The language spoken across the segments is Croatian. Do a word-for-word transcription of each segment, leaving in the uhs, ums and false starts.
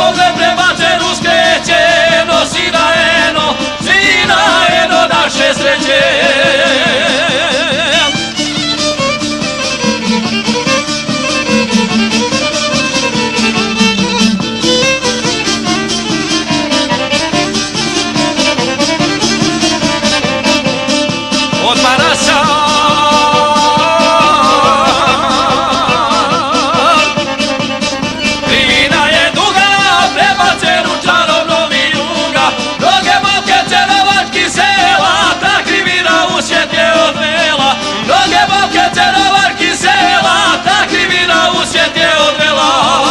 pogled prema čelu skreće, nosi na eno, sina eno naše sreće. Od Marasa krivina je duga, prebačen u čarobnom vijuga, mnoge momke cerovačkih sela, ta krivina u svijet je odvela. Mnoge momke cerovačkih sela, ta krivina u svijet je odvela.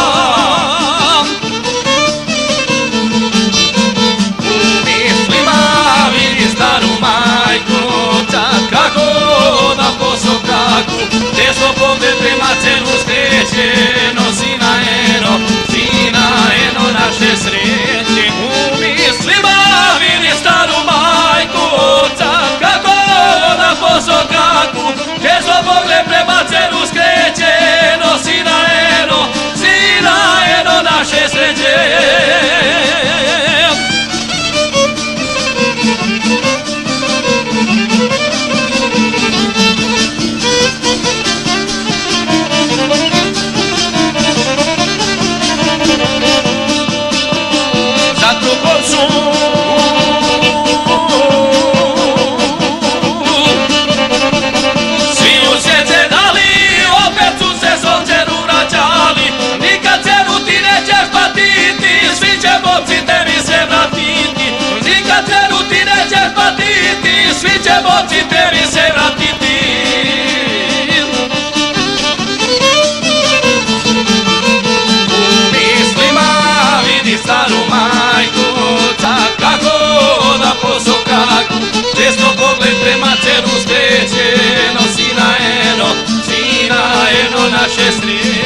Mislima vidi staru majku, kako na Posokaku, desno pogled prema celu skreće, nosi na eno, sina eno naše sreće. U mislima vidi staru majku, oca kako na Posokaku, desno pogled prema celu skreće, nosi na eno, sina eno naše sreće. Svi će moći tebi se vratiti. U mislima vidi staru majku, kako na Posokaku, desno pogled prema celu skreće, nosi na eno, sina eno naše sreće.